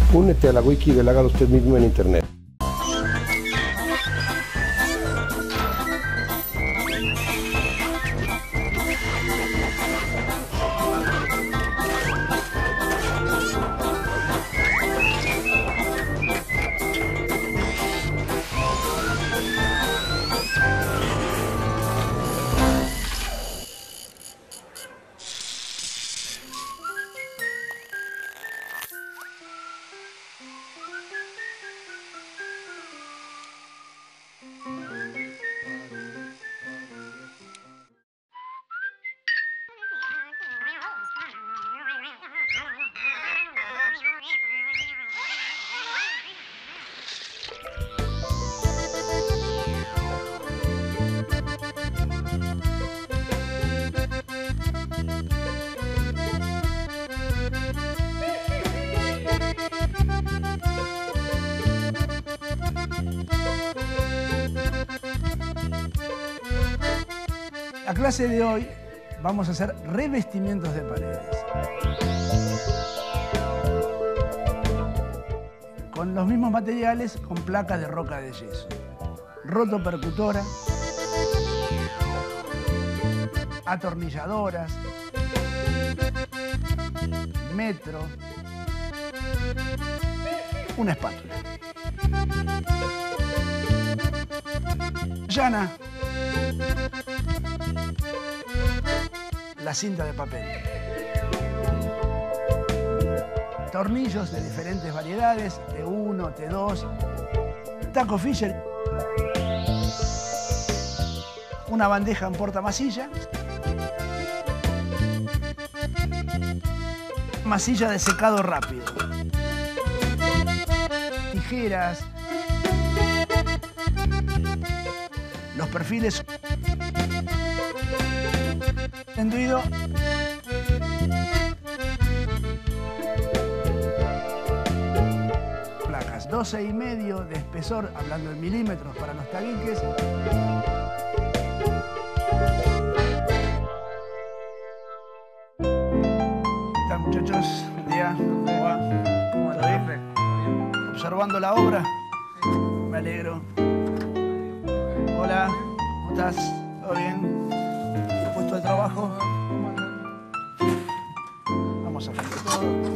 Únete a la wiki del Hágalo Usted Mismo en internet. La clase de hoy vamos a hacer revestimientos de paredes. Con los mismos materiales, con placas de roca de yeso. Rotopercutora, atornilladoras, metro, una espátula. Llana, la cinta de papel. Tornillos de diferentes variedades, T1, T2, taco Fisher, una bandeja en portamasilla, masilla de secado rápido, tijeras, los perfiles enduido, placas 12,5 de espesor, hablando en milímetros para los tabiques. ¿Qué tal, muchachos? Buen día. ¿Cómo va? ¿Cómo está? ¿Bien? ¿Observando la obra? Me alegro. Hola, ¿cómo estás? ¿Todo bien? ¿Puesto de trabajo? Vamos a hacer todo.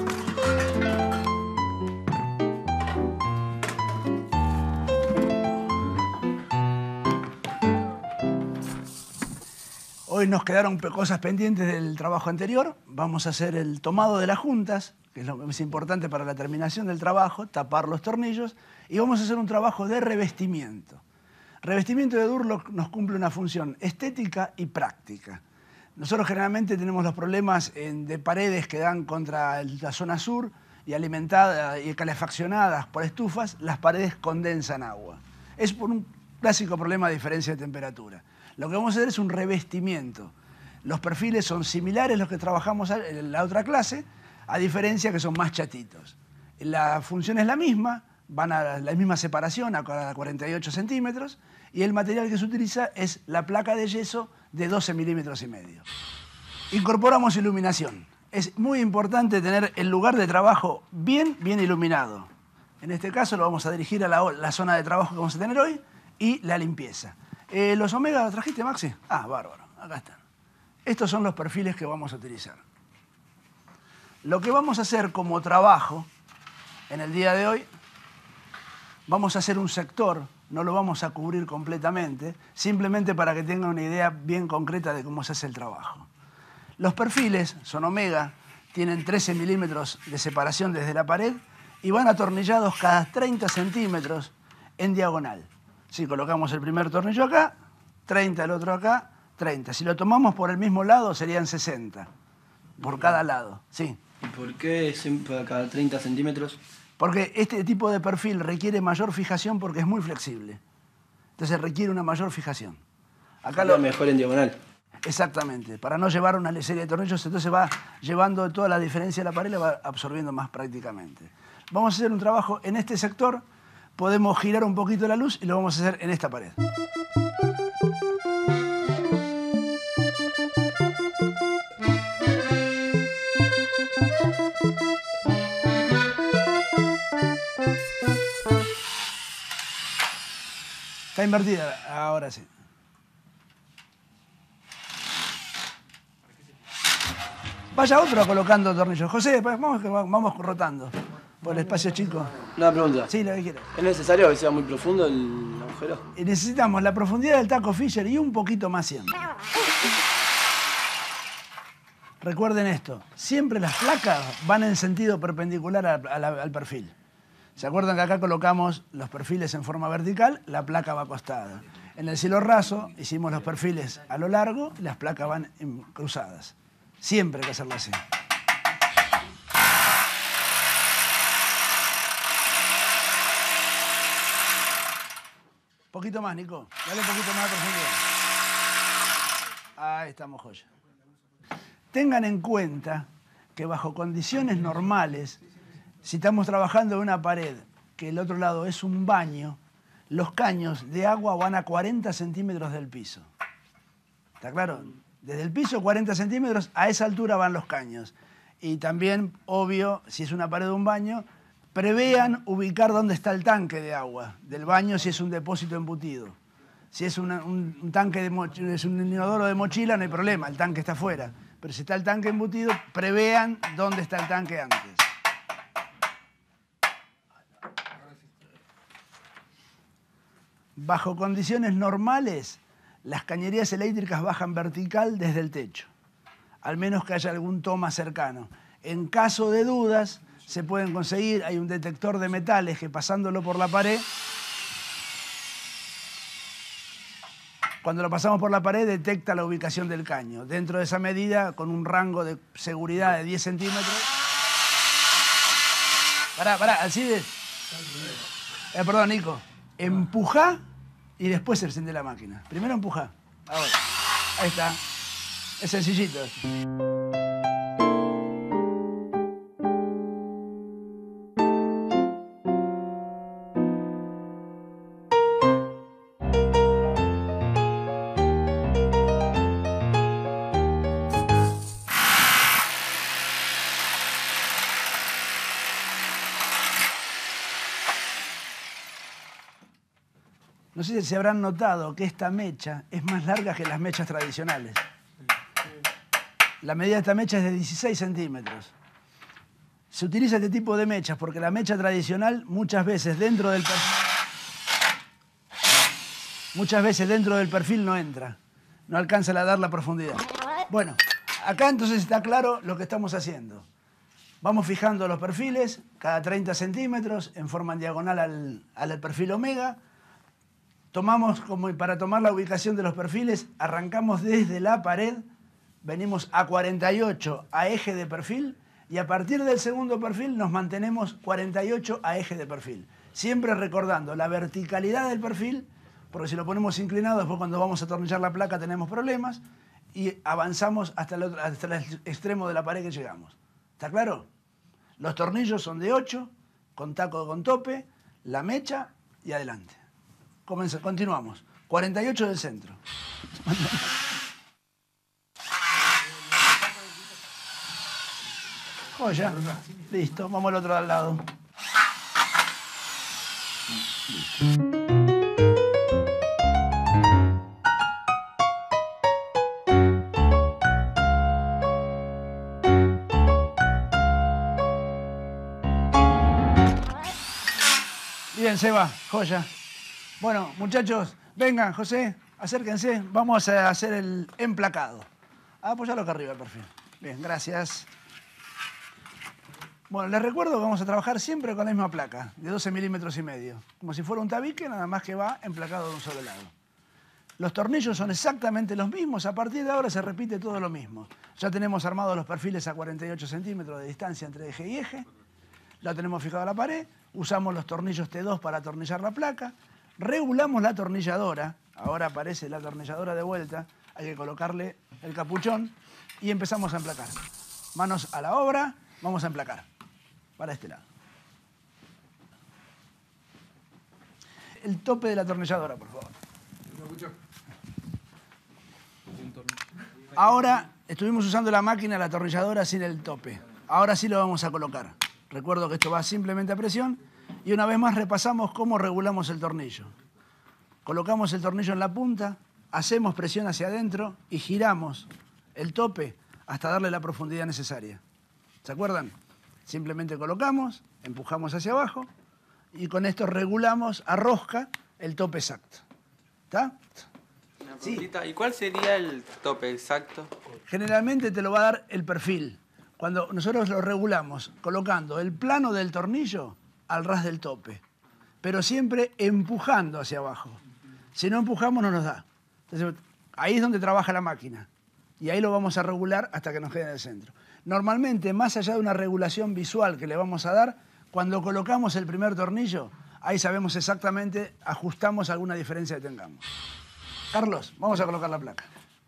Hoy nos quedaron cosas pendientes del trabajo anterior. Vamos a hacer el tomado de las juntas, que es lo más importante para la terminación del trabajo, tapar los tornillos, y vamos a hacer un trabajo de revestimiento. Revestimiento de Durlock nos cumple una función estética y práctica. Nosotros generalmente tenemos los problemas de paredes que dan contra la zona sur y alimentadas y calefaccionadas por estufas, las paredes condensan agua. Es por un clásico problema de diferencia de temperatura. Lo que vamos a hacer es un revestimiento. Los perfiles son similares a los que trabajamos en la otra clase, a diferencia que son más chatitos. La función es la misma, van a la misma separación, a 48 centímetros, y el material que se utiliza es la placa de yeso de 12,5 milímetros. Incorporamos iluminación. Es muy importante tener el lugar de trabajo bien iluminado. En este caso lo vamos a dirigir a la zona de trabajo que vamos a tener hoy y la limpieza. ¿Los Omega los trajiste, Maxi? Ah, bárbaro, acá están. Estos son los perfiles que vamos a utilizar. Lo que vamos a hacer como trabajo en el día de hoy, vamos a hacer un sector, no lo vamos a cubrir completamente, simplemente para que tengan una idea bien concreta de cómo se hace el trabajo. Los perfiles son Omega, tienen 13 milímetros de separación desde la pared y van atornillados cada 30 centímetros en diagonal. Si colocamos el primer tornillo acá, 30 el otro acá, 30. Si lo tomamos por el mismo lado serían 60, por cada lado. Sí. ¿Y por qué siempre cada 30 centímetros? Porque este tipo de perfil requiere mayor fijación porque es muy flexible. Entonces requiere una mayor fijación. Acá lo mejor en diagonal. Exactamente. Para no llevar una serie de tornillos, entonces va llevando toda la diferencia de la pared, la va absorbiendo más prácticamente. Vamos a hacer un trabajo en este sector. Podemos girar un poquito la luz y lo vamos a hacer en esta pared. Está invertida, ahora sí. Vaya otro colocando tornillos. José, vamos rotando por el espacio chico. Una pregunta. Sí, lo que quieras. ¿Es necesario que sea muy profundo el agujero? Y necesitamos la profundidad del taco Fisher y un poquito más siempre. Recuerden esto, siempre las placas van en sentido perpendicular al perfil. ¿Se acuerdan que acá colocamos los perfiles en forma vertical? La placa va acostada. En el cielo raso hicimos los perfiles a lo largo y las placas van cruzadas. Siempre hay que hacerlo así. Un poquito más, Nico. Dale un poquito más de profundidad. Ahí estamos, joya. Tengan en cuenta que bajo condiciones normales, si estamos trabajando en una pared, que el otro lado es un baño, los caños de agua van a 40 centímetros del piso. ¿Está claro? Desde el piso, 40 centímetros, a esa altura van los caños. Y también, obvio, si es una pared de un baño, prevean ubicar dónde está el tanque de agua del baño si es un depósito embutido. Si es un tanque es un inodoro de mochila, no hay problema, el tanque está afuera. Pero si está el tanque embutido, prevean dónde está el tanque antes. Bajo condiciones normales, las cañerías eléctricas bajan vertical desde el techo, al menos que haya algún toma cercano. En caso de dudas, se pueden conseguir, hay un detector de metales que pasándolo por la pared, cuando lo pasamos por la pared detecta la ubicación del caño. Dentro de esa medida, con un rango de seguridad de 10 centímetros... Pará, Alcides. Perdón, Nico. Empujá y después se enciende la máquina. Primero empujá. Ahora. Ahí está. Es sencillito. No sé si se habrán notado que esta mecha es más larga que las mechas tradicionales. La medida de esta mecha es de 16 centímetros. Se utiliza este tipo de mechas porque la mecha tradicional muchas veces dentro del perfil no entra. No alcanza a dar la profundidad. Bueno, acá entonces está claro lo que estamos haciendo. Vamos fijando los perfiles cada 30 centímetros en forma diagonal al perfil omega. Para tomar la ubicación de los perfiles, arrancamos desde la pared, venimos a 48 a eje de perfil y a partir del segundo perfil nos mantenemos 48 a eje de perfil. Siempre recordando la verticalidad del perfil, porque si lo ponemos inclinado, después cuando vamos a atornillar la placa tenemos problemas y avanzamos hasta el extremo de la pared que llegamos. ¿Está claro? Los tornillos son de 8, con taco con tope, la mecha y adelante. Continuamos. 48 del centro. Joya. Listo. Vamos al otro de al lado. Bien, Seba. Joya. Bueno, muchachos, vengan, José, acérquense. Vamos a hacer el emplacado. Apoyalo acá arriba el perfil. Bien, gracias. Bueno, les recuerdo que vamos a trabajar siempre con la misma placa, de 12 milímetros y medio. Como si fuera un tabique, nada más que va emplacado de un solo lado. Los tornillos son exactamente los mismos. A partir de ahora se repite todo lo mismo. Ya tenemos armados los perfiles a 48 centímetros de distancia entre eje y eje. La tenemos fijada a la pared. Usamos los tornillos T2 para atornillar la placa. Regulamos la atornilladora, ahora aparece la atornilladora de vuelta, hay que colocarle el capuchón y empezamos a emplacar. Manos a la obra, vamos a emplacar. Para este lado. El tope de la atornilladora, por favor. Ahora estuvimos usando la máquina, la atornilladora sin el tope. Ahora sí lo vamos a colocar. Recuerdo que esto va simplemente a presión. Y una vez más repasamos cómo regulamos el tornillo. colocamos el tornillo en la punta, hacemos presión hacia adentro y giramos el tope hasta darle la profundidad necesaria. ¿Se acuerdan? Simplemente colocamos, empujamos hacia abajo y con esto regulamos a rosca el tope exacto. ¿Está? Una preguntita, ¿y cuál sería el tope exacto? Generalmente te lo va a dar el perfil. Cuando nosotros lo regulamos colocando el plano del tornillo al ras del tope, pero siempre empujando hacia abajo. Si no empujamos no nos da. Entonces, ahí es donde trabaja la máquina y ahí lo vamos a regular hasta que nos quede en el centro. Normalmente, más allá de una regulación visual que le vamos a dar, cuando colocamos el primer tornillo, ahí sabemos exactamente, ajustamos alguna diferencia que tengamos. Carlos, vamos a colocar la placa.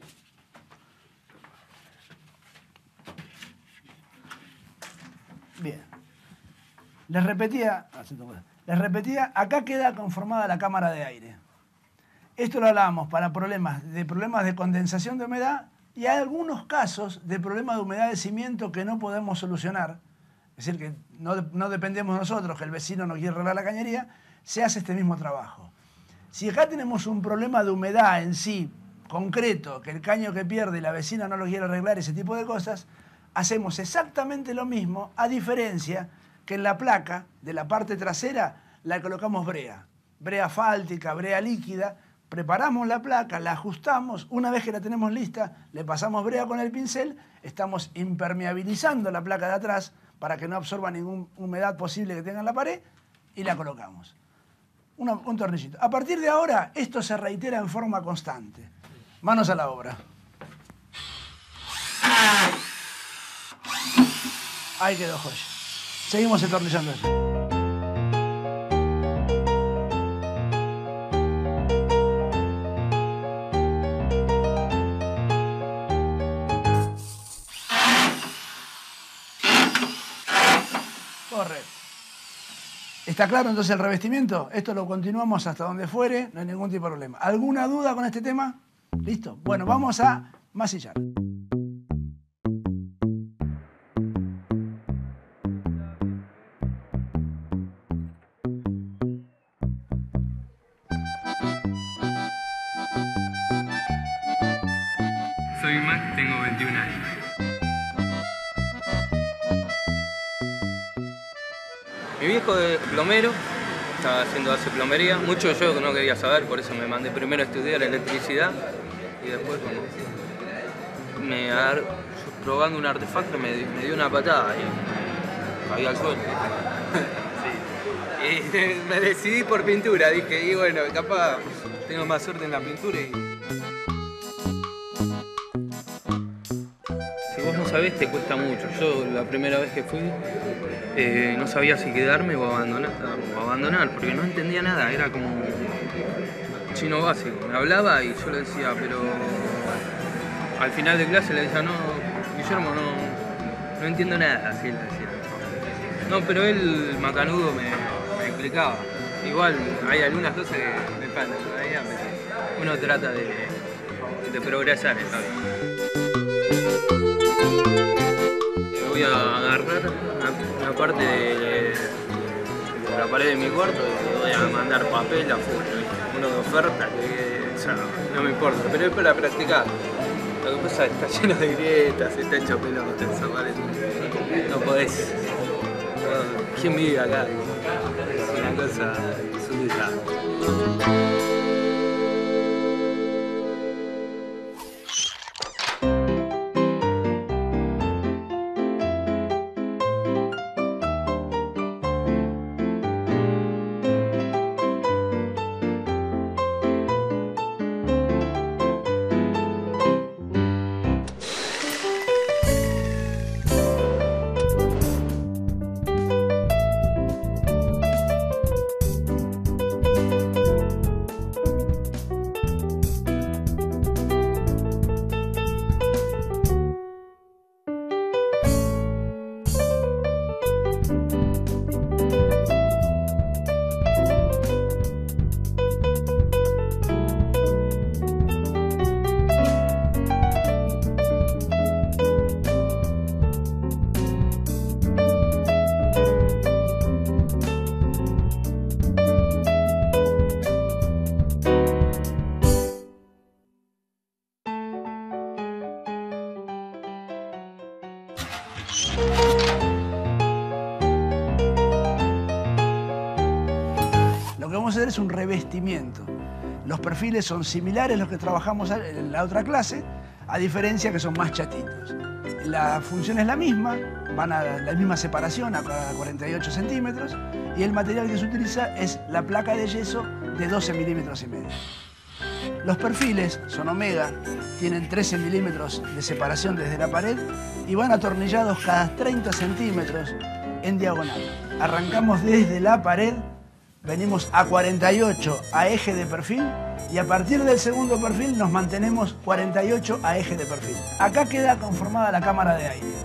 Bien. Les repetía, acá queda conformada la cámara de aire. Esto lo hablábamos para problemas de condensación de humedad y hay algunos casos de problemas de humedad de cimiento que no podemos solucionar. Es decir, que no dependemos nosotros, que el vecino no quiere arreglar la cañería, se hace este mismo trabajo. Si acá tenemos un problema de humedad en sí, concreto, que el caño que pierde y la vecina no lo quiere arreglar, ese tipo de cosas, hacemos exactamente lo mismo, a diferencia que en la placa de la parte trasera la colocamos brea. Brea fáltica, brea líquida, preparamos la placa, la ajustamos, una vez que la tenemos lista, le pasamos brea con el pincel, estamos impermeabilizando la placa de atrás para que no absorba ninguna humedad posible que tenga en la pared y la colocamos. Un tornillito. A partir de ahora, esto se reitera en forma constante. Manos a la obra. Ahí quedó joya. Seguimos entornillando eso. Correcto. ¿Está claro entonces el revestimiento? Esto lo continuamos hasta donde fuere, no hay ningún tipo de problema. ¿Alguna duda con este tema? ¿Listo? Bueno, vamos a masillar. Soy Max, tengo 21 años. Mi viejo es plomero, estaba hace plomería. Mucho yo no quería saber, por eso me mandé primero a estudiar electricidad y después probando un artefacto me dio una patada y caí al suelo. Sí. Y me decidí por pintura, dije, y bueno, capaz tengo más suerte en la pintura. Si vos no sabés, te cuesta mucho. Yo la primera vez que fui no sabía si quedarme o abandonar, porque no entendía nada, era como chino básico. Me hablaba y yo le decía, pero al final de clase le decía, no, Guillermo, no entiendo nada, así le decía. No, pero él, macanudo, me explicaba. Igual hay algunas cosas que me faltan todavía, pero uno trata de progresar esta vez. Voy a agarrar una parte de la pared de mi cuarto y voy a mandar papel a full, uno de oferta que ya no me importa, pero es para practicar. Lo que pasa es que está lleno de grietas, está hecho pelota esa pared. No podés. ¿Quién vive acá? Es una cosa, es un desastre. vamos a hacer es un revestimiento. Los perfiles son similares a los que trabajamos en la otra clase, a diferencia que son más chatitos. La función es la misma, van a la misma separación, a 48 centímetros, y el material que se utiliza es la placa de yeso de 12 milímetros y medio. Los perfiles son omega, tienen 13 milímetros de separación desde la pared y van atornillados cada 30 centímetros en diagonal. Arrancamos desde la pared, venimos a 48 a eje de perfil y a partir del segundo perfil nos mantenemos 48 a eje de perfil. Acá queda conformada la cámara de aire.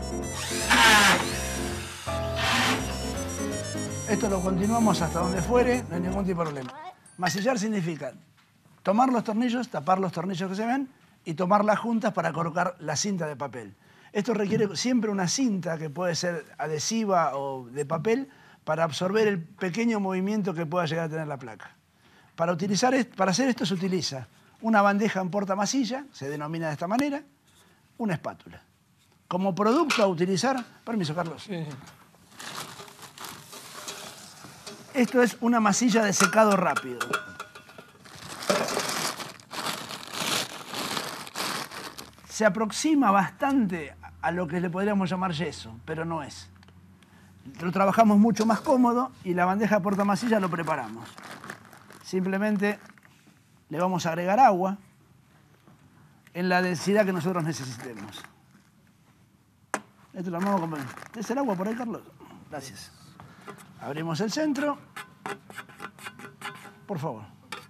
Esto lo continuamos hasta donde fuere, no hay ningún tipo de problema. Masillar significa tomar los tornillos, tapar los tornillos que se ven y tomar las juntas para colocar la cinta de papel. Esto requiere siempre una cinta que puede ser adhesiva o de papel para absorber el pequeño movimiento que pueda llegar a tener la placa. Para hacer esto se utiliza una bandeja en portamasilla, se denomina de esta manera, una espátula. Como producto a utilizar, permiso Carlos. Sí. Esto es una masilla de secado rápido. Se aproxima bastante a lo que le podríamos llamar yeso, pero no es. Lo trabajamos mucho más cómodo y la bandeja portamasilla lo preparamos. Simplemente le vamos a agregar agua en la densidad que nosotros necesitemos. Esto lo vamos a comer. ¿Tienes el agua por ahí, Carlos? Gracias. Abrimos el centro. Por favor.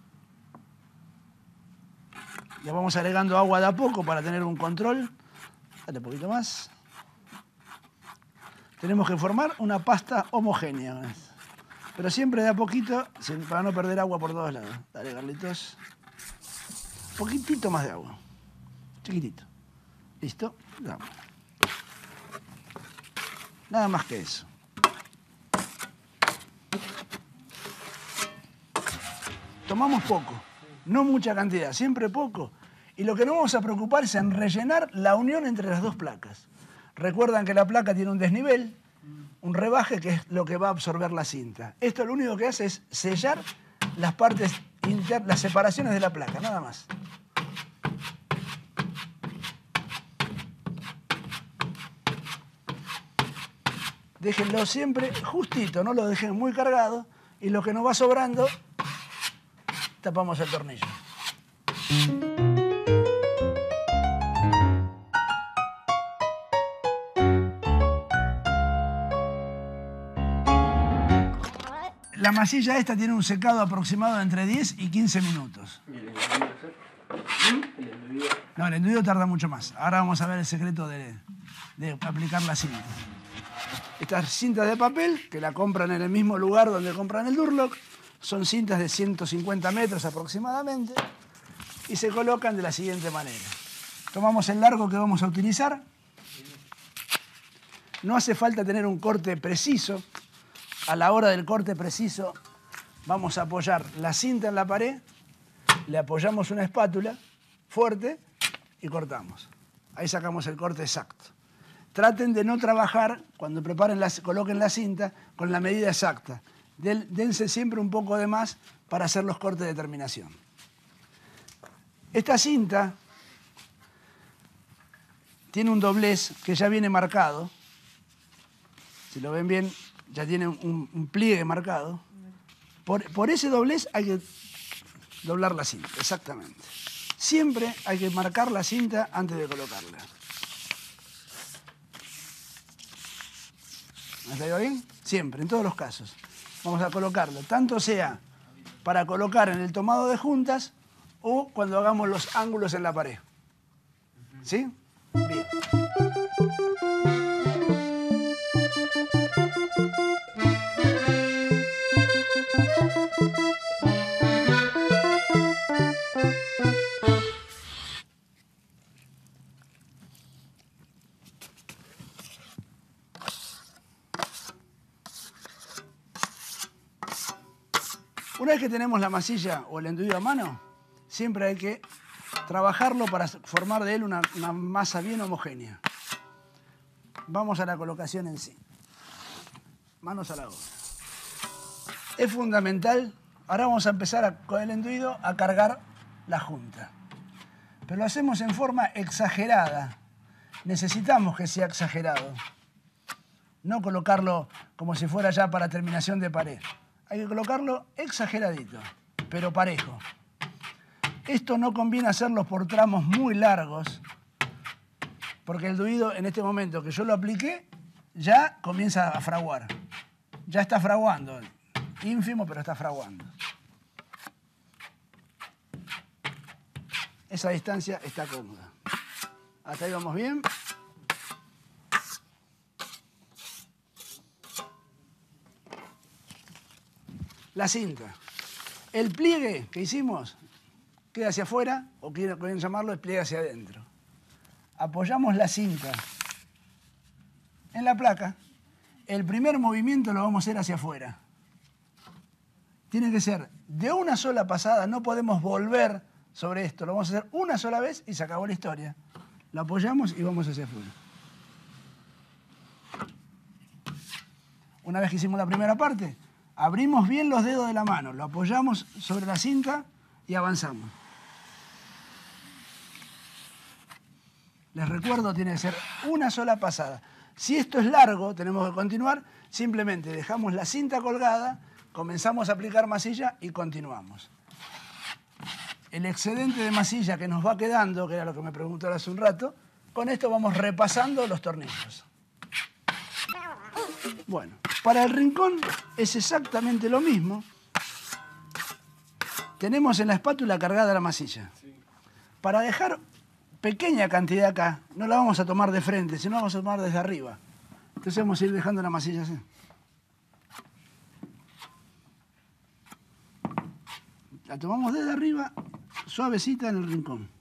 Le vamos agregando agua de a poco para tener un control. Dale un poquito más. Tenemos que formar una pasta homogénea. Pero siempre de a poquito, para no perder agua por todos lados. Dale, Carlitos. Un poquitito más de agua. Chiquitito. ¿Listo? Vamos. Nada más que eso. Tomamos poco. No mucha cantidad, siempre poco. Y lo que nos vamos a preocupar es en rellenar la unión entre las dos placas. Recuerdan que la placa tiene un desnivel, un rebaje, que es lo que va a absorber la cinta. Esto lo único que hace es sellar las partes internas, las separaciones de la placa, nada más. Déjenlo siempre justito, no lo dejen muy cargado. Y lo que nos va sobrando, tapamos el tornillo. La masilla esta tiene un secado aproximado de entre 10 y 15 minutos. No, el enduido tarda mucho más. Ahora vamos a ver el secreto de aplicar la cinta. Estas cintas de papel, que la compran en el mismo lugar donde compran el Durlock, son cintas de 150 metros aproximadamente y se colocan de la siguiente manera. Tomamos el largo que vamos a utilizar. No hace falta tener un corte preciso. A la hora del corte preciso vamos a apoyar la cinta en la pared, le apoyamos una espátula fuerte y cortamos. Ahí sacamos el corte exacto. Traten de no trabajar, cuando coloquen la cinta, con la medida exacta. Dense siempre un poco de más para hacer los cortes de terminación. Esta cinta tiene un doblez que ya viene marcado. Si lo ven bien, ya tiene un pliegue marcado. Por ese doblez hay que doblar la cinta, exactamente. Siempre hay que marcar la cinta antes de colocarla. ¿Me está yendo bien? Siempre, en todos los casos. Vamos a colocarlo, tanto sea para colocar en el tomado de juntas o cuando hagamos los ángulos en la pared. ¿Sí? Bien. Una vez que tenemos la masilla o el enduido a mano, siempre hay que trabajarlo para formar de él una masa bien homogénea. Vamos a la colocación en sí. Manos a la obra. Es fundamental Ahora vamos a empezar con el enduido a cargar la junta. Pero lo hacemos en forma exagerada. Necesitamos que sea exagerado. No colocarlo como si fuera ya para terminación de pared. Hay que colocarlo exageradito, pero parejo. Esto no conviene hacerlo por tramos muy largos, porque el enduido en este momento que yo lo apliqué, ya comienza a fraguar. Ya está fraguando. Ínfimo, pero está fraguando. Esa distancia está cómoda. Hasta ahí vamos bien. La cinta. El pliegue que hicimos queda hacia afuera, o quieren llamarlo el pliegue hacia adentro. Apoyamos la cinta en la placa. El primer movimiento lo vamos a hacer hacia afuera. Tiene que ser de una sola pasada, no podemos volver sobre esto. Lo vamos a hacer una sola vez y se acabó la historia. Lo apoyamos y vamos hacia afuera. Una vez que hicimos la primera parte, abrimos bien los dedos de la mano, lo apoyamos sobre la cinta y avanzamos. Les recuerdo, tiene que ser una sola pasada. Si esto es largo, tenemos que continuar, simplemente dejamos la cinta colgada, comenzamos a aplicar masilla y continuamos. El excedente de masilla que nos va quedando, que era lo que me preguntaron hace un rato, con esto vamos repasando los tornillos. Bueno, para el rincón es exactamente lo mismo. Tenemos en la espátula cargada la masilla. Para dejar pequeña cantidad acá, no la vamos a tomar de frente, sino la vamos a tomar desde arriba. Entonces vamos a ir dejando la masilla así. La tomamos desde arriba, suavecita en el rincón.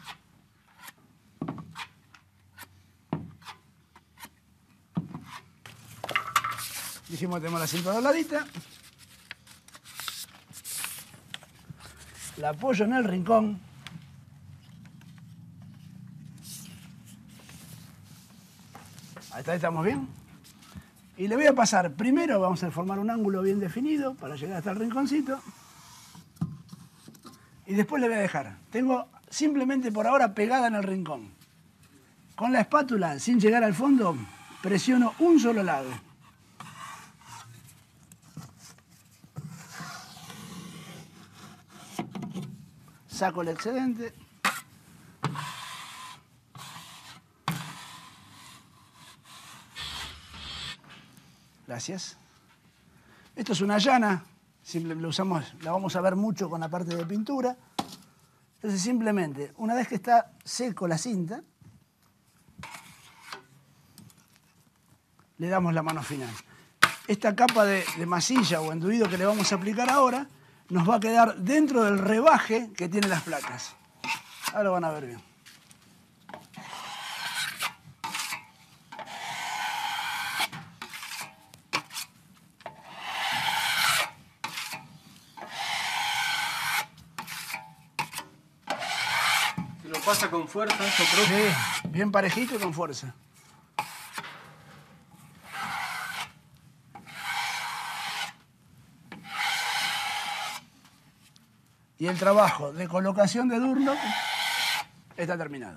Dijimos que tenemos la cinta dobladita. La apoyo en el rincón. Hasta ahí estamos bien. Y le voy a pasar, primero vamos a formar un ángulo bien definido para llegar hasta el rinconcito. Y después le voy a dejar. Tengo simplemente por ahora pegada en el rincón. Con la espátula, sin llegar al fondo, presiono un solo lado. Saco el excedente. Gracias. Esto es una llana. Lo usamos, la vamos a ver mucho con la parte de pintura. Entonces simplemente, una vez que está seco la cinta, le damos la mano final. Esta capa de masilla o enduido que le vamos a aplicar ahora nos va a quedar dentro del rebaje que tienen las placas. Ahora lo van a ver bien. Lo pasa con fuerza, eso, profe. Sí, bien parejito y con fuerza. Y el trabajo de colocación de Durlock está terminado.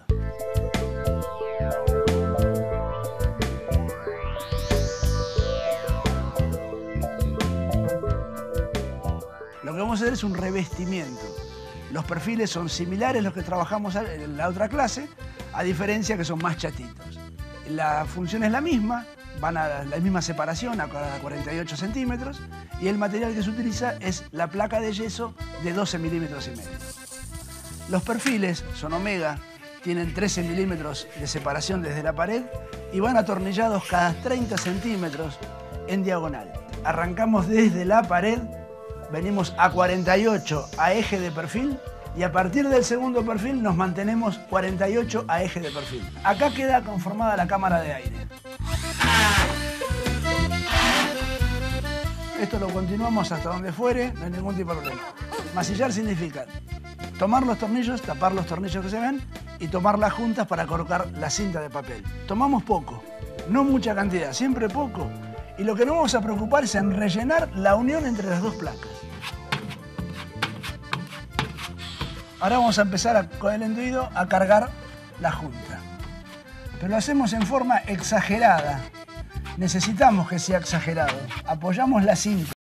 Lo que vamos a hacer es un revestimiento. Los perfiles son similares a los que trabajamos en la otra clase, a diferencia que son más chatitos. La función es la misma, van a la misma separación, a 48 centímetros, y el material que se utiliza es la placa de yeso de 12 milímetros y medio. Los perfiles son omega, tienen 13 milímetros de separación desde la pared y van atornillados cada 30 centímetros en diagonal. Arrancamos desde la pared, venimos a 48 a eje de perfil y a partir del segundo perfil nos mantenemos 48 a eje de perfil. Acá queda conformada la cámara de aire. Esto lo continuamos hasta donde fuere, no hay ningún tipo de problema. Masillar significa tomar los tornillos, tapar los tornillos que se ven y tomar las juntas para colocar la cinta de papel. Tomamos poco, no mucha cantidad, siempre poco. Y lo que nos vamos a preocupar es en rellenar la unión entre las dos placas. Ahora vamos a empezar con el enduido a cargar la junta. Pero lo hacemos en forma exagerada. Necesitamos que sea exagerado. Apoyamos la cinta.